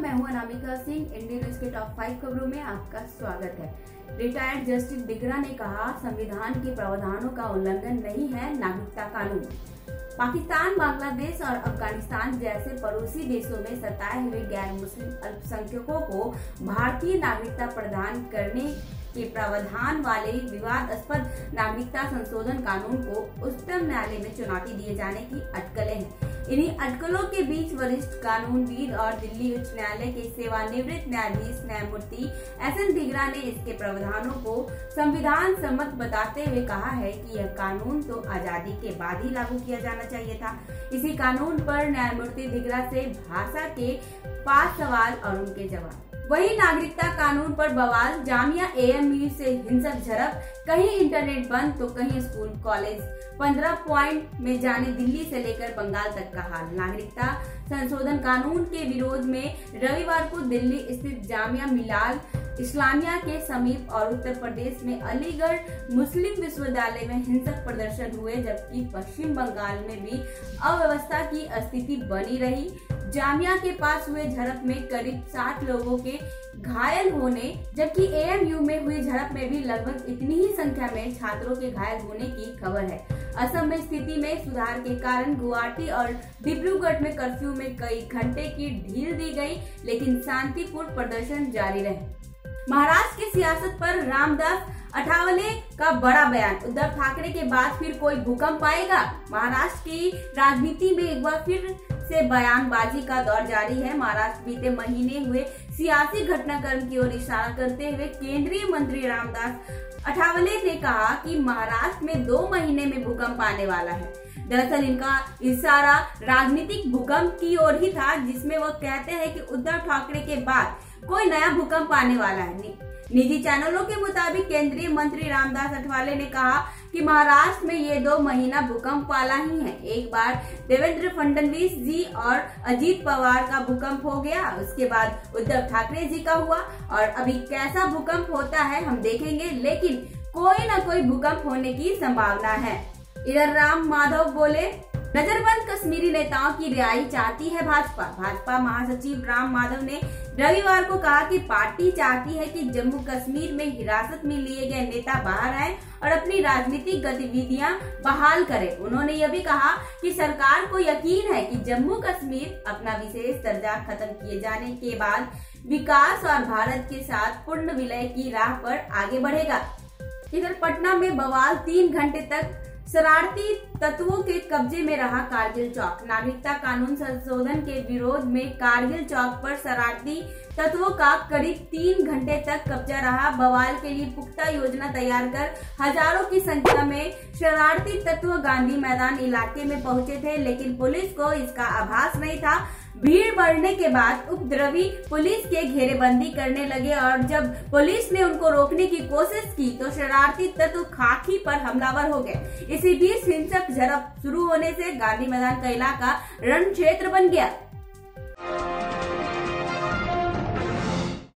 मैं हूं Anamika Singh. Indian news के टॉप 5 खबरों में आपका स्वागत है। रिटायर्ड जस्टिस दिगरा ने कहा, संविधान के प्रावधानों का उल्लंघन नहीं है नागरिकता कानून। पाकिस्तान, बांग्लादेश और अफगानिस्तान जैसे पड़ोसी देशों में सताए हुए गैर मुस्लिम अल्पसंख्यकों को भारतीय नागरिकता प्रदान करने के प्रावधान वाले विवादास्पद नागरिकता संशोधन कानून को उच्चतम न्यायालय में चुनौती दिए जाने की अटकलें हैं। इन्हीं अटकलों के बीच वरिष्ठ कानूनविद और दिल्ली उच्च न्यायालय के सेवानिवृत्त न्यायाधीश न्यायमूर्ति एस.एन. दिगरा ने इसके प्रावधानों को संविधान सम्मत बताते हुए कहा है कि यह कानून तो आजादी के बाद ही लागू किया जाना चाहिए था। इसी कानून पर न्यायमूर्ति दिगरा से भाषा के 5 सवाल और उनके जवाब। वही नागरिकता कानून पर बवाल, जामिया AMU से हिंसक झड़प, कहीं इंटरनेट बंद तो कहीं स्कूल कॉलेज, 15 पॉइंट में जाने दिल्ली से लेकर बंगाल तक का हाल। नागरिकता संशोधन कानून के विरोध में रविवार को दिल्ली स्थित जामिया मिलाल इस्लामिया के समीप और उत्तर प्रदेश में अलीगढ़ मुस्लिम विश्वविद्यालय में हिंसक प्रदर्शन हुए, जबकि पश्चिम बंगाल में भी अव्यवस्था की स्थिति बनी रही। जामिया के पास हुए झड़प में करीब 60 लोगों के घायल होने, जबकि AMU में हुई झड़प में भी लगभग इतनी ही संख्या में छात्रों के घायल होने की खबर है। असम में स्थिति में सुधार के कारण गुवाहाटी और डिब्रूगढ़ में कर्फ्यू में कई घंटे की ढील दी गई, लेकिन शांतिपूर्ण प्रदर्शन जारी रहे। महाराष्ट्र की सियासत पर रामदास अठावले का बड़ा बयान, उद्धव ठाकरे के बाद फिर कोई भूकंप आएगा। महाराष्ट्र की राजनीति में एक बार फिर से बयानबाजी का दौर जारी है। महाराष्ट्र बीते महीने हुए सियासी घटनाक्रम की ओर इशारा करते हुए केंद्रीय मंत्री रामदास अठावले ने कहा कि महाराष्ट्र में 2 महीने में भूकंप आने वाला है। दरअसल इनका इशारा राजनीतिक भूकंप की ओर ही था, जिसमें वो कहते हैं कि उद्धव ठाकरे के बाद कोई नया भूकंप आने वाला है। निजी चैनलों के मुताबिक केंद्रीय मंत्री रामदास अठावले ने कहा कि महाराष्ट्र में ये 2 महीना भूकंप वाला ही है। एक बार देवेंद्र फडणवीस जी और अजीत पवार का भूकंप हो गया, उसके बाद उद्धव ठाकरे जी का हुआ, और अभी कैसा भूकंप होता है हम देखेंगे, लेकिन कोई न कोई भूकंप होने की संभावना है। इधर राम माधव बोले, नजरबंद कश्मीरी नेताओं की रिहाई चाहती है भाजपा। भाजपा महासचिव राम माधव ने रविवार को कहा कि पार्टी चाहती है कि जम्मू कश्मीर में हिरासत में लिए गए नेता बाहर आए और अपनी राजनीतिक गतिविधियां बहाल करें। उन्होंने यह भी कहा कि सरकार को यकीन है कि जम्मू कश्मीर अपना विशेष दर्जा खत्म किए जाने के बाद विकास और भारत के साथ पूर्ण विलय की राह पर आगे बढ़ेगा। इधर पटना में बवाल, 3 घंटे तक शरारती तत्वों के कब्जे में रहा कारगिल चौक। नागरिकता कानून संशोधन के विरोध में कारगिल चौक पर शरारती तत्वों का करीब 3 घंटे तक कब्जा रहा। बवाल के लिए पुख्ता योजना तैयार कर हजारों की संख्या में शरारती तत्व गांधी मैदान इलाके में पहुंचे थे, लेकिन पुलिस को इसका आभास नहीं था। भीड़ बढ़ने के बाद उपद्रवी पुलिस के घेरेबंदी करने लगे और जब पुलिस ने उनको रोकने की कोशिश की तो शरारती तत्व खाकी पर हमलावर हो गए। इसी बीच हिंसक झड़प शुरू होने से गांधी मैदान का इलाका रण क्षेत्र बन गया।